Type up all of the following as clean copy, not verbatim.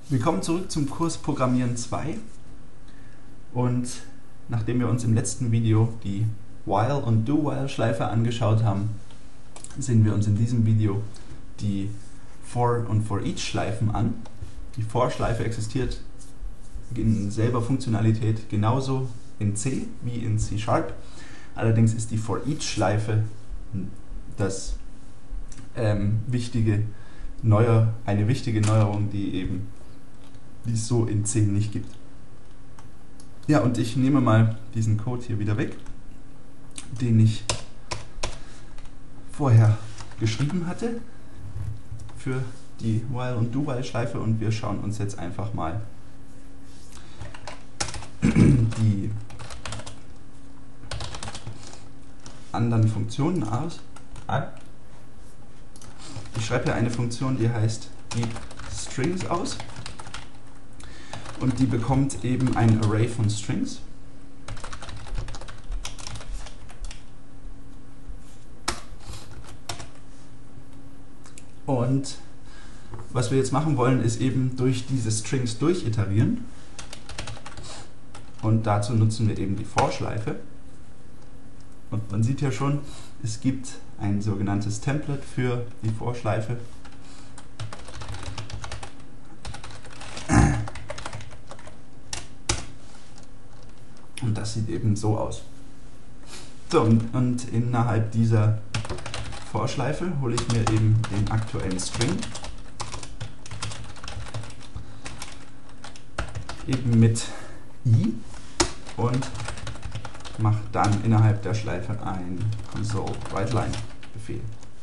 Willkommen zurück zum Kurs Programmieren 2 und nachdem wir uns im letzten Video die While- und Do-While-Schleife angeschaut haben, sehen wir uns in diesem Video die For- und For-Each-Schleifen an. Die For-Schleife existiert in selber Funktionalität genauso in C wie in C#. Allerdings ist die For-Each-Schleife eine wichtige Neuerung, die es so in C nicht gibt. Ja, und ich nehme mal diesen Code hier wieder weg, den ich vorher geschrieben hatte für die While- und Do-While-Schleife, und wir schauen uns jetzt einfach mal die anderen Funktionen an. Ich schreibe hier eine Funktion, die heißt getStrings aus, und die bekommt eben ein Array von Strings. Und was wir jetzt machen wollen, ist eben durch diese Strings durchiterieren, und dazu nutzen wir eben die For-Schleife. Und man sieht ja schon, es gibt ein sogenanntes Template für die For-Schleife. Und das sieht eben so aus. So, und innerhalb dieser For-Schleife hole ich mir eben den aktuellen String, eben mit i, und mache dann innerhalb der Schleife ein console.writeLine-Befehl.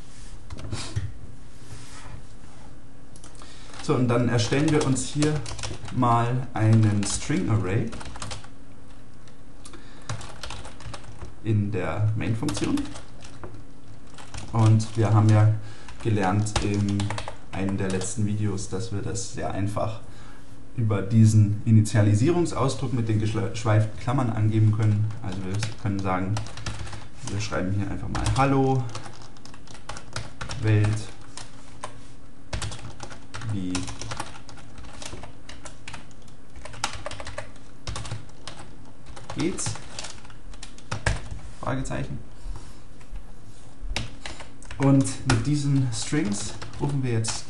So, und dann erstellen wir uns hier mal einen String-Array in der Main-Funktion. Und wir haben ja gelernt in einem der letzten Videos, dass wir das sehr einfach über diesen Initialisierungsausdruck mit den geschweiften Klammern angeben können. Also wir können sagen, wir schreiben hier einfach mal Hallo Welt, wie geht's? Fragezeichen. Und mit diesen Strings rufen wir jetzt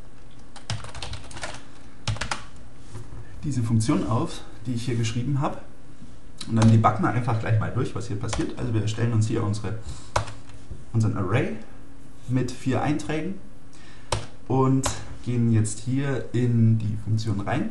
diese Funktion auf, die ich hier geschrieben habe. Und dann debuggen wir einfach gleich mal durch, was hier passiert. Also wir erstellen uns hier unseren Array mit 4 Einträgen und gehen jetzt hier in die Funktion rein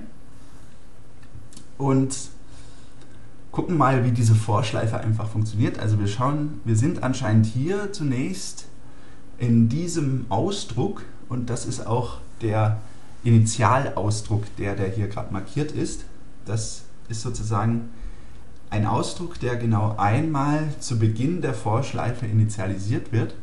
und gucken mal, wie diese For-Schleife einfach funktioniert. Also wir sind anscheinend hier zunächst in diesem Ausdruck, und das ist auch der Initialausdruck, der hier gerade markiert ist. Das ist sozusagen ein Ausdruck, der genau einmal zu Beginn der For-Schleife initialisiert wird.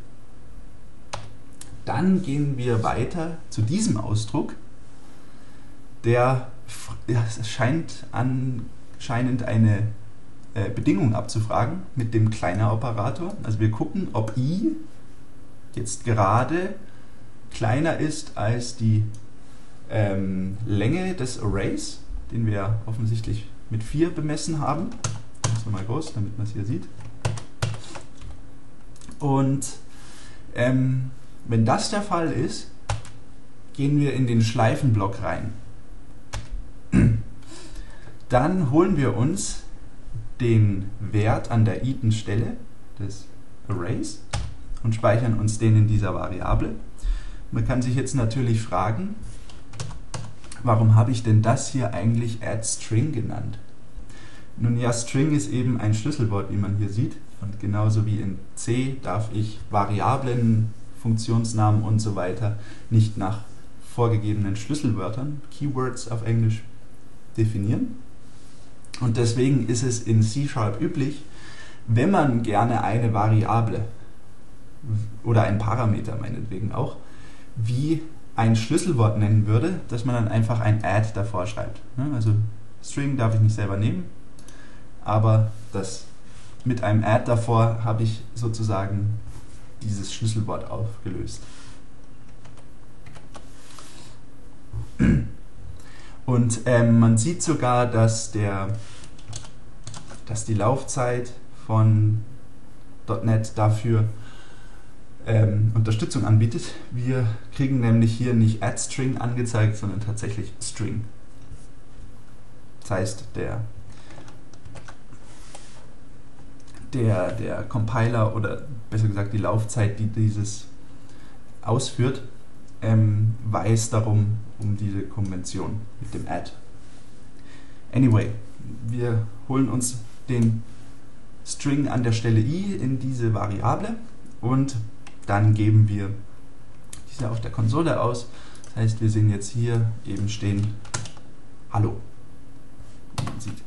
Dann gehen wir weiter zu diesem Ausdruck, der scheint anscheinend eine Bedingung abzufragen mit dem Kleiner-Operator. Also wir gucken, ob i jetzt gerade kleiner ist als die Länge des Arrays, den wir offensichtlich mit 4 bemessen haben. Ich mache es nochmal groß, damit man es hier sieht. Und wenn das der Fall ist, gehen wir in den Schleifenblock rein. Dann holen wir uns den Wert an der iten Stelle des Arrays und speichern uns den in dieser Variable. Man kann sich jetzt natürlich fragen, warum habe ich denn das hier eigentlich addString genannt? Nun ja, String ist eben ein Schlüsselwort, wie man hier sieht, und genauso wie in C darf ich Variablen, Funktionsnamen und so weiter nicht nach vorgegebenen Schlüsselwörtern, Keywords auf Englisch, definieren. Und deswegen ist es in C# üblich, wenn man gerne eine Variable oder ein Parameter meinetwegen auch, wie ein Schlüsselwort nennen würde, dass man dann einfach ein add davor schreibt. Also String darf ich nicht selber nehmen, aber mit einem add davor habe ich sozusagen dieses Schlüsselwort aufgelöst. Und man sieht sogar, dass die Laufzeit von .NET dafür Unterstützung anbietet. Wir kriegen nämlich hier nicht add_string angezeigt, sondern tatsächlich string. Das heißt, der Compiler oder besser gesagt die Laufzeit, die dieses ausführt, weiß darum um diese Konvention mit dem add. Anyway, wir holen uns den String an der Stelle i in diese Variable und dann geben wir diese auf der Konsole aus. Das heißt, wir sehen jetzt hier eben stehen Hallo, wie man sieht.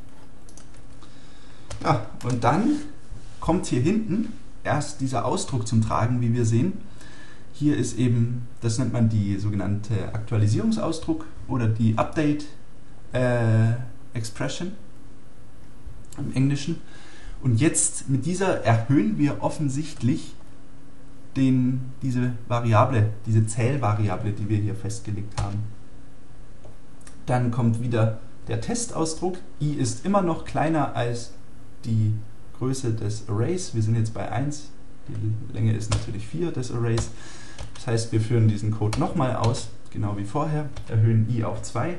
Ja, und dann kommt hier hinten erst dieser Ausdruck zum Tragen, wie wir sehen. Hier ist eben, das nennt man die sogenannte Aktualisierungsausdruck oder die Update Expression im Englischen. Und jetzt mit dieser erhöhen wir offensichtlich diese Variable, diese Zählvariable, die wir hier festgelegt haben. Dann kommt wieder der Testausdruck. I ist immer noch kleiner als die Größe des Arrays. Wir sind jetzt bei 1. Die Länge ist natürlich 4 des Arrays. Das heißt, wir führen diesen Code nochmal aus, genau wie vorher, erhöhen i auf 2.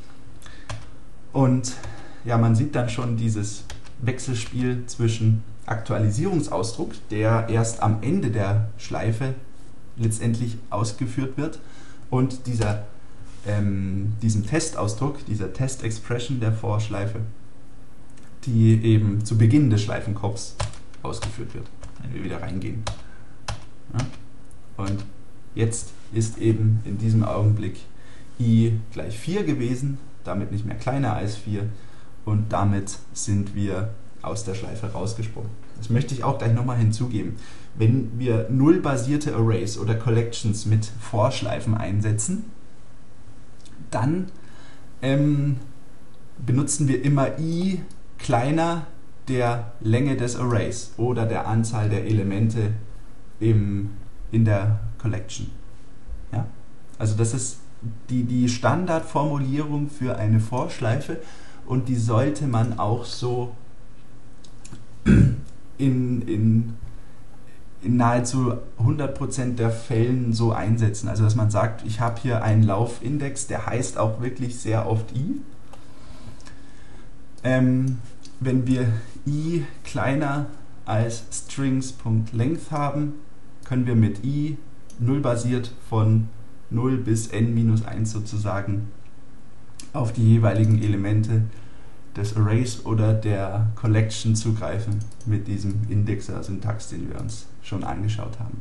Und ja, man sieht dann schon dieses Wechselspiel zwischen Aktualisierungsausdruck, der erst am Ende der Schleife letztendlich ausgeführt wird, und diesem Testausdruck, dieser Test-Expression der Vorschleife, die eben zu Beginn des Schleifenkopfs ausgeführt wird, wenn wir wieder reingehen. Ja? Und jetzt ist eben in diesem Augenblick i gleich 4 gewesen, damit nicht mehr kleiner als 4, und damit sind wir aus der Schleife rausgesprungen. Das möchte ich auch gleich nochmal hinzugeben. Wenn wir nullbasierte Arrays oder Collections mit Vorschleifen einsetzen, dann benutzen wir immer i kleiner der Länge des Arrays oder der Anzahl der Elemente in der Collection. Ja? Also das ist die Standardformulierung für eine Vorschleife, und die sollte man auch so in nahezu 100% der Fällen so einsetzen. Also dass man sagt, ich habe hier einen Laufindex, der heißt auch wirklich sehr oft i. Wenn wir i kleiner als strings.length haben, können wir mit i nullbasiert von 0 bis n-1 sozusagen auf die jeweiligen Elemente des Arrays oder der Collection zugreifen mit diesem Indexer-Syntax, den wir uns schon angeschaut haben.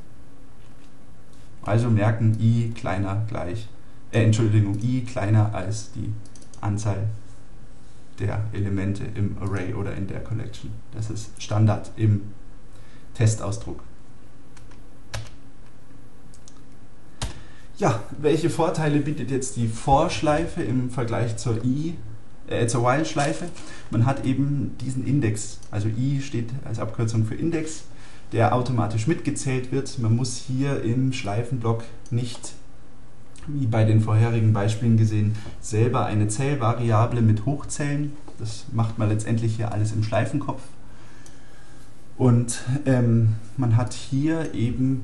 Also merken, i kleiner als die Anzahl der Elemente im Array oder in der Collection. Das ist Standard im Testausdruck. Ja, welche Vorteile bietet jetzt die For-Schleife im Vergleich zur While-Schleife? Man hat eben diesen Index, also i steht als Abkürzung für Index, der automatisch mitgezählt wird. Man muss hier im Schleifenblock nicht, wie bei den vorherigen Beispielen gesehen, selber eine Zählvariable mit hochzählen. Das macht man letztendlich hier alles im Schleifenkopf. Und man hat hier eben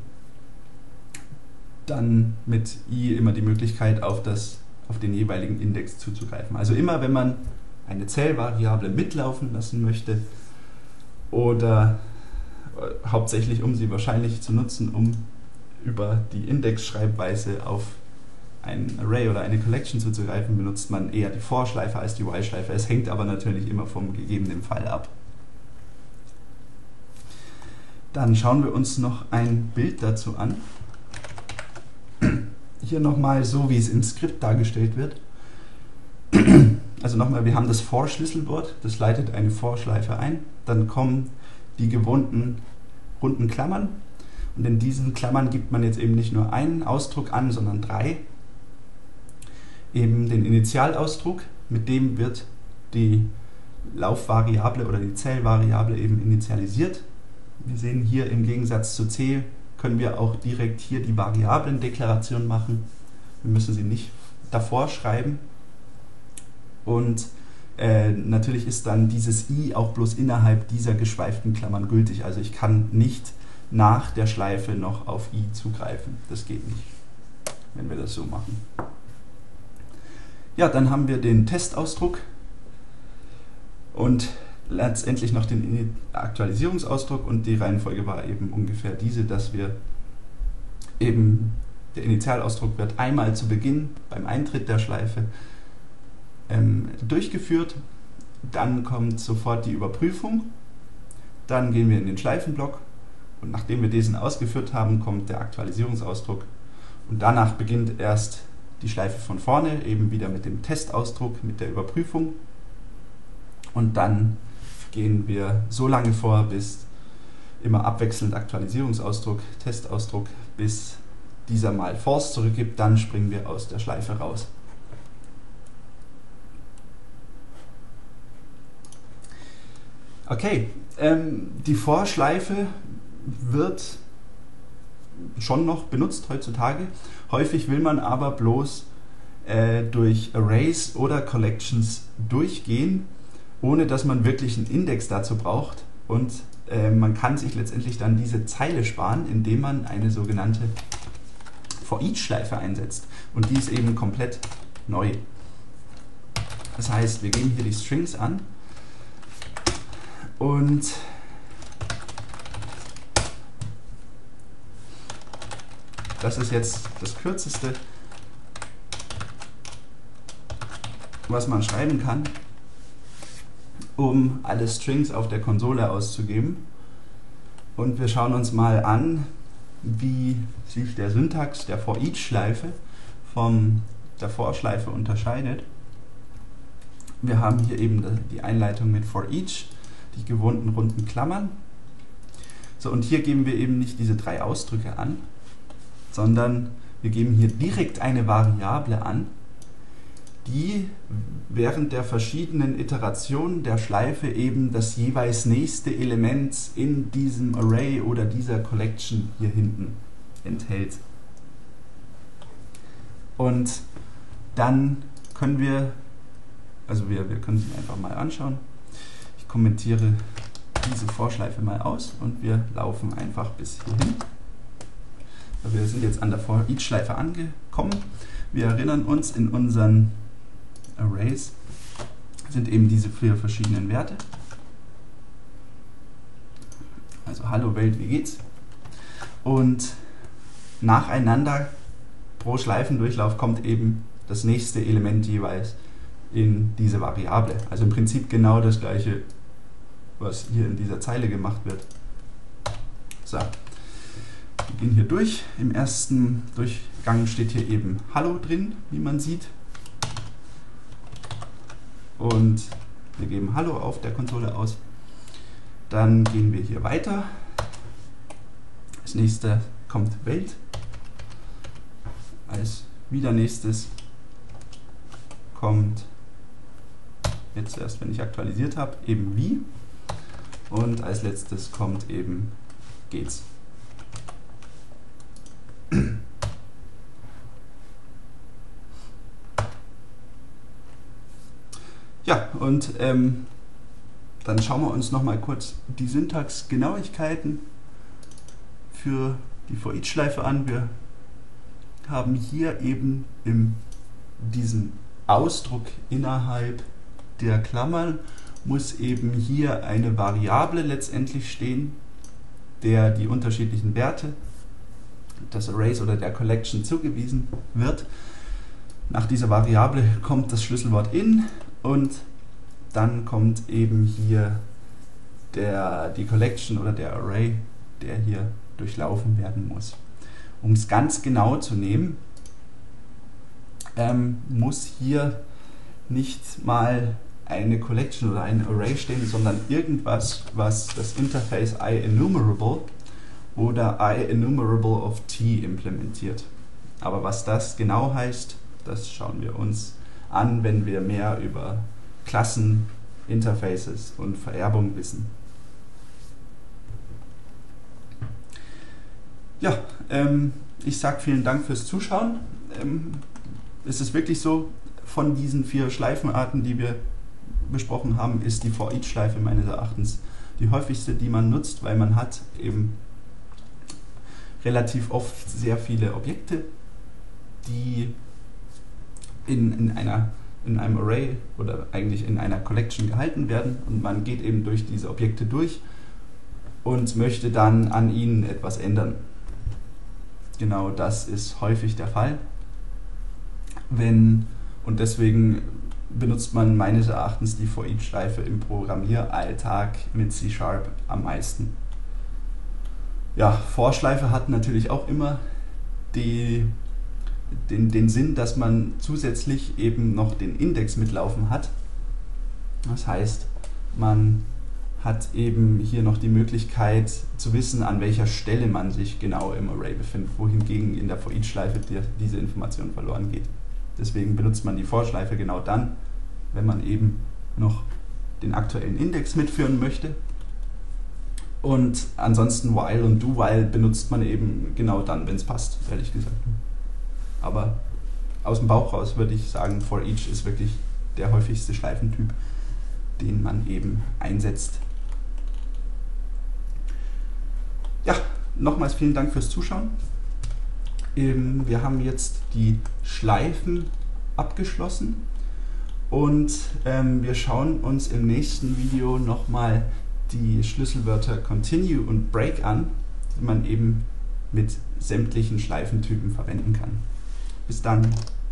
dann mit i immer die Möglichkeit, auf den jeweiligen Index zuzugreifen. Also immer, wenn man eine Zählvariable mitlaufen lassen möchte oder hauptsächlich, um sie wahrscheinlich zu nutzen, um über die Indexschreibweise auf ein Array oder eine Collection zuzugreifen, benutzt man eher die For-Schleife als die While-Schleife. Es hängt aber natürlich immer vom gegebenen Fall ab. Dann schauen wir uns noch ein Bild dazu an. Hier nochmal so, wie es im Skript dargestellt wird. Also nochmal, wir haben das For-Schlüsselwort, das leitet eine For-Schleife ein. Dann kommen die gewohnten runden Klammern. Und in diesen Klammern gibt man jetzt eben nicht nur einen Ausdruck an, sondern 3. Eben den Initialausdruck, mit dem wird die Laufvariable oder die Zählvariable eben initialisiert. Wir sehen hier im Gegensatz zu C, können wir auch direkt hier die Variablendeklaration machen. Wir müssen sie nicht davor schreiben. Und natürlich ist dann dieses i auch bloß innerhalb dieser geschweiften Klammern gültig. Also ich kann nicht nach der Schleife noch auf i zugreifen. Das geht nicht, wenn wir das so machen. Ja, dann haben wir den Testausdruck und letztendlich noch den Aktualisierungsausdruck, und die Reihenfolge war eben ungefähr diese, dass wir eben, der Initialausdruck wird einmal zu Beginn beim Eintritt der Schleife durchgeführt, dann kommt sofort die Überprüfung, dann gehen wir in den Schleifenblock und nachdem wir diesen ausgeführt haben, kommt der Aktualisierungsausdruck und danach beginnt erst die Schleife von vorne, eben wieder mit dem Testausdruck, mit der Überprüfung, und dann gehen wir so lange vor, bis immer abwechselnd Aktualisierungsausdruck, Testausdruck, bis dieser mal False zurückgibt, dann springen wir aus der Schleife raus. Okay, die Vorschleife wird schon noch benutzt heutzutage. Häufig will man aber bloß durch Arrays oder Collections durchgehen, ohne dass man wirklich einen Index dazu braucht, und man kann sich letztendlich dann diese Zeile sparen, indem man eine sogenannte For-Each-Schleife einsetzt, und die ist eben komplett neu. Das heißt, wir geben hier die Strings an und das ist jetzt das Kürzeste, was man schreiben kann, um alle Strings auf der Konsole auszugeben. Und wir schauen uns mal an, wie sich der Syntax der For-Each-Schleife von der For-Schleife unterscheidet. Wir haben hier eben die Einleitung mit For-Each, die gewohnten runden Klammern. So, und hier geben wir eben nicht diese drei Ausdrücke an, sondern wir geben hier direkt eine Variable an, die während der verschiedenen Iterationen der Schleife eben das jeweils nächste Element in diesem Array oder dieser Collection hier hinten enthält. Und dann können wir, also wir können sie einfach mal anschauen. Ich kommentiere diese Vorschleife mal aus und wir laufen einfach bis hierhin. Wir sind jetzt an der For-Each-Schleife angekommen. Wir erinnern uns, in unseren Arrays sind eben diese vier verschiedenen Werte. Also Hallo Welt, wie geht's? Und nacheinander pro Schleifendurchlauf kommt eben das nächste Element jeweils in diese Variable. Also im Prinzip genau das gleiche, was hier in dieser Zeile gemacht wird. So, wir gehen hier durch. Im ersten Durchgang steht hier eben Hallo drin, wie man sieht. Und wir geben Hallo auf der Konsole aus. Dann gehen wir hier weiter. Als nächstes kommt Welt. Als wieder nächstes kommt, jetzt erst wenn ich aktualisiert habe, eben wie. Und als letztes kommt eben geht's. Ja, und dann schauen wir uns noch mal kurz die Syntaxgenauigkeiten für die For-Each-Schleife an. Wir haben hier eben in diesem Ausdruck innerhalb der Klammern muss eben hier eine Variable letztendlich stehen, der die unterschiedlichen Werte des Arrays oder der Collection zugewiesen wird. Nach dieser Variable kommt das Schlüsselwort in und dann kommt eben hier die Collection oder der Array, der hier durchlaufen werden muss. Um es ganz genau zu nehmen, muss hier nicht mal eine Collection oder ein Array stehen, sondern irgendwas, was das Interface IEnumerable oder IEnumerable of t implementiert. Aber was das genau heißt, das schauen wir uns an, wenn wir mehr über Klassen, Interfaces und Vererbung wissen. Ja, ich sage vielen Dank fürs Zuschauen. Es ist wirklich so, von diesen 4 Schleifenarten, die wir besprochen haben, ist die For-Each-Schleife meines Erachtens die häufigste, die man nutzt, weil man hat eben relativ oft sehr viele Objekte, die in einem Array oder eigentlich in einer Collection gehalten werden, und man geht eben durch diese Objekte durch und möchte dann an ihnen etwas ändern. Genau das ist häufig der Fall. Und deswegen benutzt man meines Erachtens die For-Each-Schleife im Programmieralltag mit C# am meisten. Ja, For-Schleife hat natürlich auch immer den Sinn, dass man zusätzlich eben noch den Index mitlaufen hat. Das heißt, man hat eben hier noch die Möglichkeit zu wissen, an welcher Stelle man sich genau im Array befindet, wohingegen in der For-Each-Schleife diese Information verloren geht. Deswegen benutzt man die For-Schleife genau dann, wenn man eben noch den aktuellen Index mitführen möchte. Und ansonsten While und Do-While benutzt man eben genau dann, wenn es passt, ehrlich gesagt. Aber aus dem Bauch raus würde ich sagen, For-Each ist wirklich der häufigste Schleifentyp, den man eben einsetzt. Ja, nochmals vielen Dank fürs Zuschauen. Wir haben jetzt die Schleifen abgeschlossen und wir schauen uns im nächsten Video nochmal die Schlüsselwörter Continue und Break an, die man eben mit sämtlichen Schleifentypen verwenden kann. Bis dann!